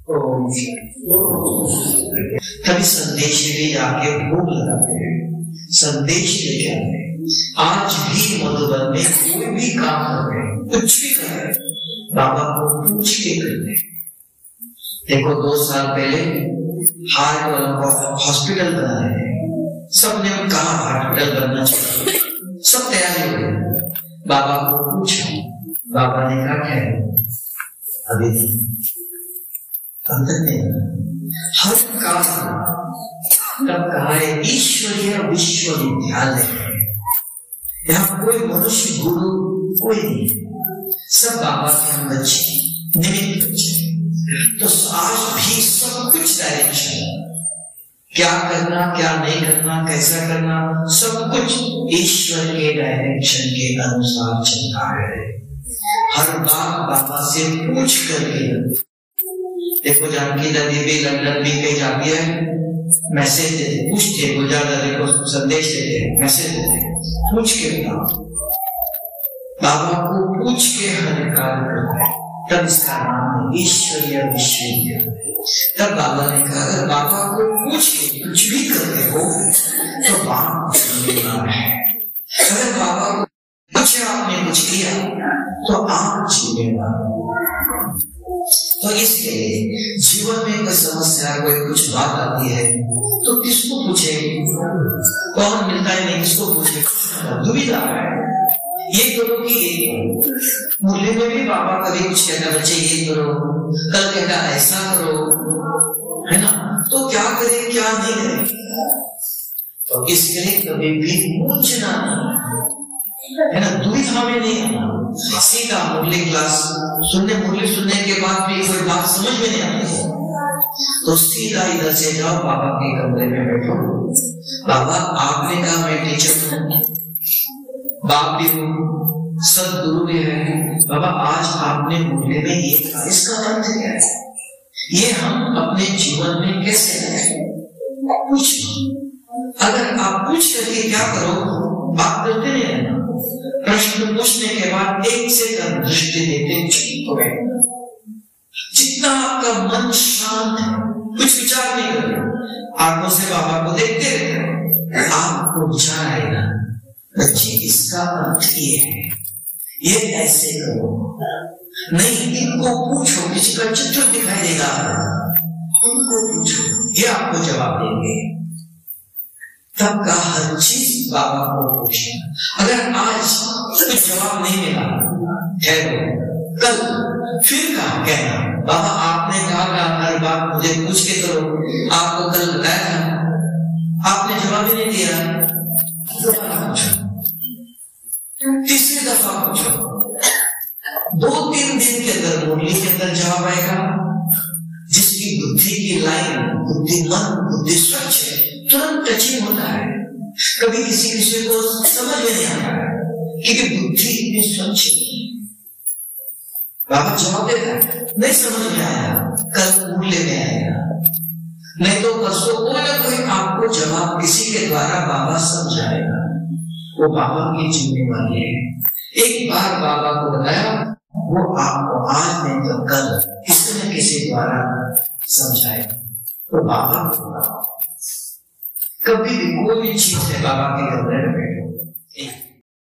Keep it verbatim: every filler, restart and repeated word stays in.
तभी संदेश भी जाके भूख लगाते हैं, संदेश लेके आते हैं। आज भी मधुबन में कोई भी काम कर रहे हैं, कुछ भी कर रहे हैं, बाबा को पूछ के करते हैं। देखो दो साल पहले हार्ट वालों का हॉस्पिटल बना है, सबने कहा हॉस्पिटल बनना चाहिए, सब तैयारी हो गई। बाबा को पूछा, बाबा ने कहा क्या है, अभी अंदर नहीं, हर काम तब कहा है ईश्वरीय विश्वविद्यालय है, यहाँ कोई मनुष्य गुरु कोई नहीं, सब बाबा के हम बच्चे, निमित्त बच्चे। तो आज भी सब कुछ डायरेक्शन, क्या करना क्या नहीं करना, कैसा करना, सब कुछ ईश्वर के डायरेक्शन के अनुसार चलता है। हर बात बाबा से पूछ करके। देखो जानकी दादी भी लंदन भी कहीं जाती है, मैसेज देते, पूछते, गुलजार दादी को संदेश देते, मैसेज देते, पूछ के बताओ। बाबा को पूछ के हर कार्य करता है, तब इसका नाम है ईश्वरीय विश्वविद्यालय। तब बाबा ने कहा अगर बाबा को पूछ के कुछ भी करते हो तो बाप जिम्मेदार है। अगर बाबा को कुछ आपने कुछ किया तो आप जिम्मेदार हो। तो इसके लिए जीवन में कोई समस्या, कोई कुछ बात आती है तो किसको पूछे, कौन मिलता है नहीं, किसको पूछे, दुविधा है। ये करो कि ये करो। मुरली में भी बाबा कभी कुछ कहता बच्चे ये करो, कल कहता ऐसा करो, है ना, तो क्या करे क्या नहीं करे। तो इसके लिए कभी भी मूर्छना है ना, दुविधा में नहीं आना। सीधा मुरली क्लास सुनने, मुरली सुनने के बाद भी कोई बात समझ में नहीं आती तो सीधा इधर से जाओ, बाबा के कमरे में बैठो। बाबा आपने कहा मैं टीचर हूँ, बाप भी हूँ, सदगुरु भी है। बाबा आज आपने मुरली में ये कहा, इसका अर्थ क्या है, ये हम अपने जीवन में कैसे करें, पूछ। अगर आप पूछ करके क्या करो, बात करते नहीं रहना। प्रश्न पूछने के बाद एक सेकंड दृष्टि देते चुप हो गए। जितना आपका मन शांत है, कुछ विचार नहीं करते, आंखों से बाबा को देखते रहते, आपको विचार आएगा बच्चे इसका अर्थ ये है, ये ऐसे करो। नहीं, इनको पूछो, किसी का चित्र दिखाई देगा, उनको पूछो, ये आपको जवाब देंगे। तब का हर चीज बाबा को पूछना। अगर आज कुछ जवाब नहीं मिला, ठहरो, कल फिर कहा कहना बाबा आपने कहा हर बात मुझे पूछ के करो, आपको कल बताया था, आपने जवाब ही नहीं दिया, दोबारा पूछो, तीसरी दफा पूछो। दो तीन दिन के अंदर मुरली के अंदर जवाब आएगा। जिसकी बुद्धि की लाइन, बुद्धि मन, बुद्धि स्वच्छ है, तुरंत टचिंग होता है। कभी किसी किसी को समझ में नहीं आता है क्योंकि बुद्धि इतनी स्वच्छ है। बाबा जवाब देता है, नहीं समझ में आया, कल मुरली में आएगा, नहीं तो परसों कोई ना कोई आपको जवाब किसी के द्वारा बाबा समझाएगा। वो बाबा की जिम्मेवारी है। एक बार बाबा को बताया, वो आपको आज नहीं तो कल किसी न किसी द्वारा समझाएगा। तो बाबा को कभी भी कोई भी चीज है, बाबा के घर में बैठो,